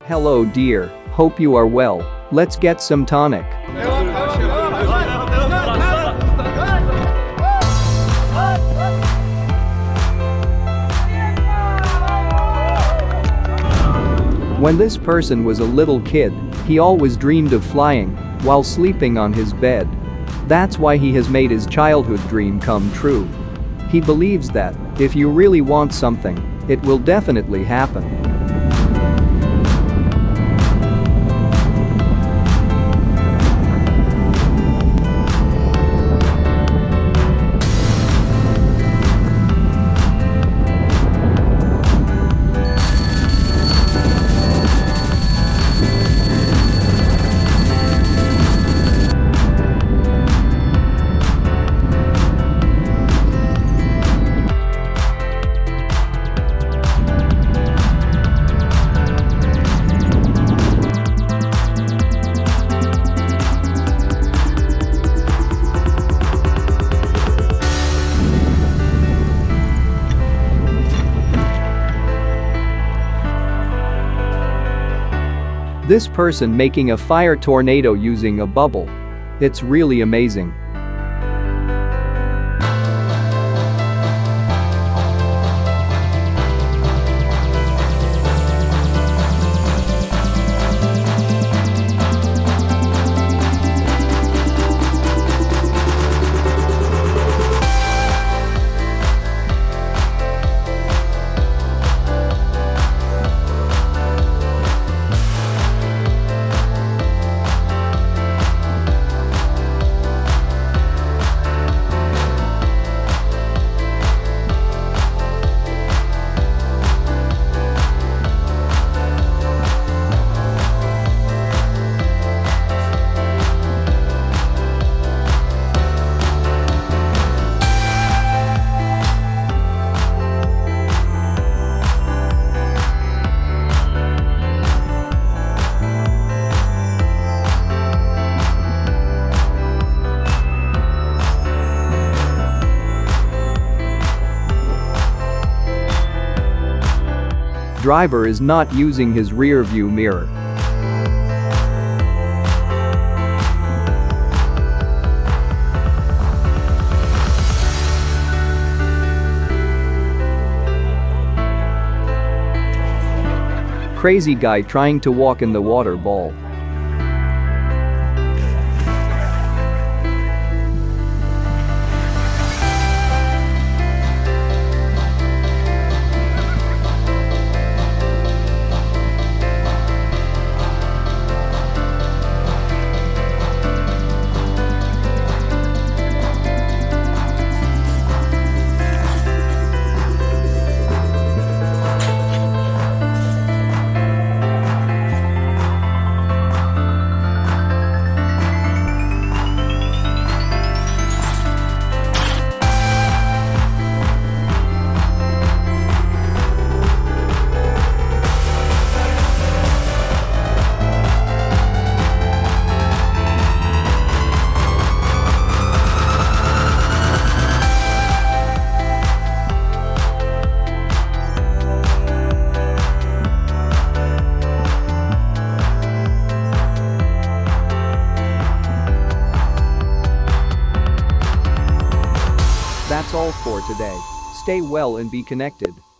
Hello dear, hope you are well. Let's get some tonic. When this person was a little kid, he always dreamed of flying while sleeping on his bed. That's why he has made his childhood dream come true. He believes that if you really want something, it will definitely happen. This person making a fire tornado using a bubble. It's really amazing. Driver is not using his rear view mirror. Crazy guy trying to walk in the water ball. That's all for today. Stay well and be connected.